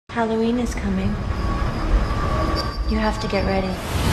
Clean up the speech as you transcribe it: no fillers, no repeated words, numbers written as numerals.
Halloween is coming. You have to get ready.